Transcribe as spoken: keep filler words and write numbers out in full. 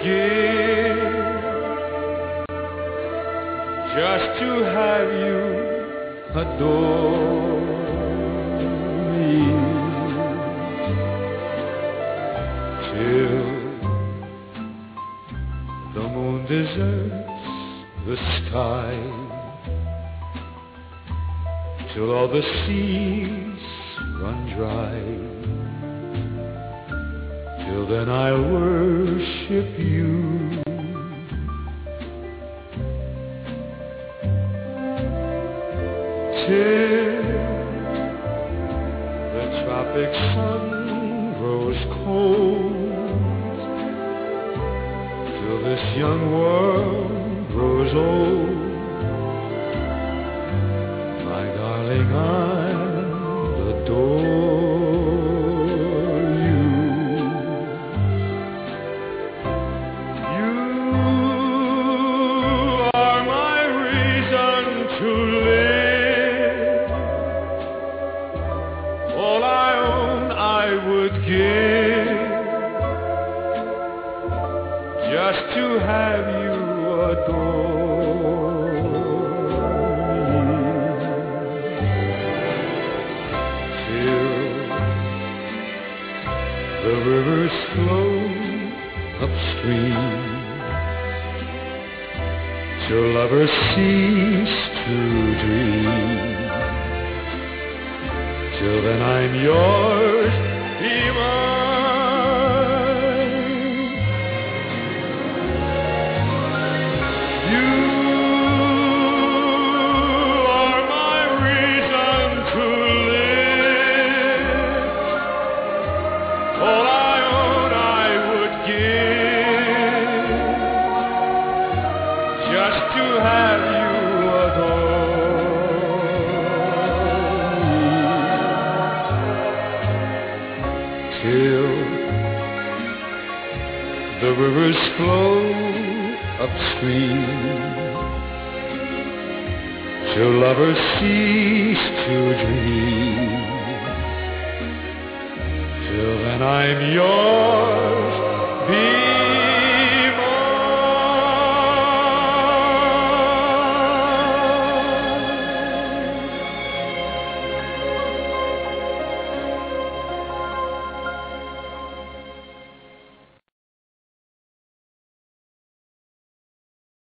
give just to have you adore me, till the moon deserts the sky, till all the seas run dry. Till then I'll worship you. Till the tropic sun grows cold, till this young world grows old, my darling, I'll adore you. You are my reason to live. All I own I would give just to have you adore me, till the rivers flow upstream, till lovers cease to dream. Till then I'm yours, be mine. You are my reason to live. All I own I would give just to have you adore me, till the rivers flow upstream, till lovers cease to dream. Till then I'm yours,